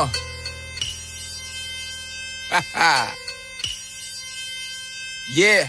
Yeah.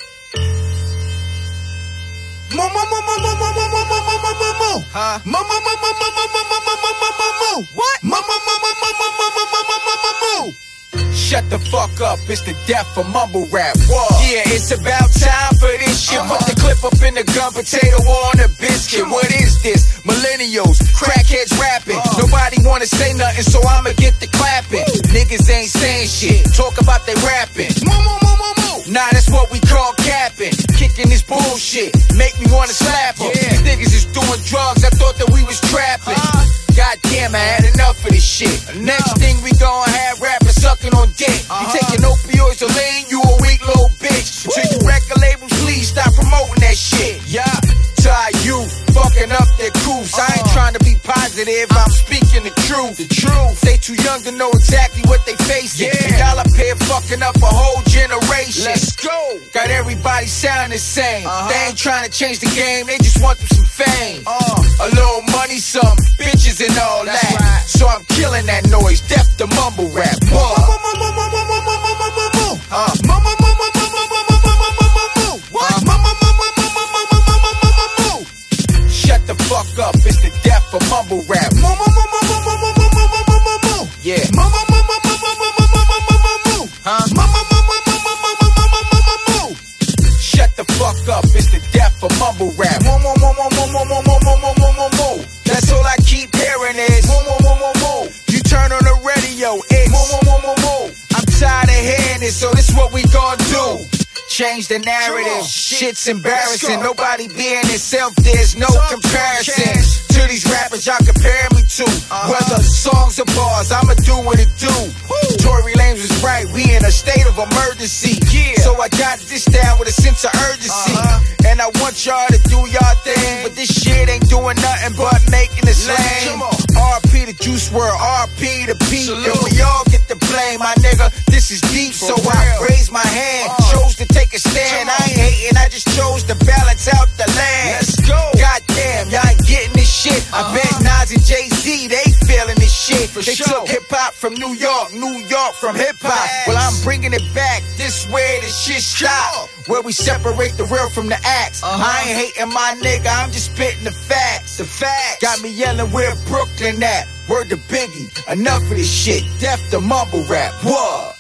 What? Shut the fuck up, it's the death for mumble rap. Whoa. Yeah, it's about time for this shit. Put the clip up in the gun, potato on a biscuit. What is this? Millennials, crackheads rapping. Nobody wanna say nothing, so I'ma get the clapping. Niggas ain't saying shit, talk about they rapping. Nah, that's what we call capping. Kicking this bullshit, make me wanna slap them. These niggas is doing drugs, I thought that we was trapping. Goddamn, I had enough of this shit. Next thing we gon' have rappers sucking on dick. You taking opioids or lean, you a weak little bitch. So you record labels, please stop promoting that shit. Yeah, tie you fucking up their coops. I ain't trying to be positive, I'm speaking the truth. The truth. They too young to know exactly what they facing. Y'all up here fucking up a whole generation. Let's go. Got everybody sound the same. They ain't trying to change the game, they just want them some fame. A little money, some bitches and all that. Right. So I'm killing that noise, deaf to mumble rap. Shut the fuck up, it's the death for mumble rap. Yeah. Shut the fuck up, it's the death for mumble rap. That's all I keep hearing is you turn on the radio, it's I'm tired of hearing it, so this is what we gon' do. Change the narrative, shit's embarrassing. Nobody being itself, there's no comparison to these rappers y'all compare me to. Whether songs or bars, I'ma do what it do. Tory Lanez was right, we in a state of emergency. So I got this down with a sense of urgency. And I want y'all to do y'all thing, but this shit ain't doing nothing but making us lame. RP to Juice WRLD, RP to Pete, and we all get the blame, my nigga. This is deep, so I raise my hand, chose to take a stand. I ain't hating, I just chose to balance out the land. Let's go. Goddamn, y'all ain't getting this shit. I bet Nas and Jay-Z, they feeling this shit. They took hip-hop from New York, New York from hip-hop. Well, I'm bringing it back, this way the shit stop. Where we separate the real from the acts. I ain't hating my nigga, I'm just spitting the facts. The facts got me yelling where Brooklyn at. Word to Biggie, enough of this shit. Death to mumble rap. What?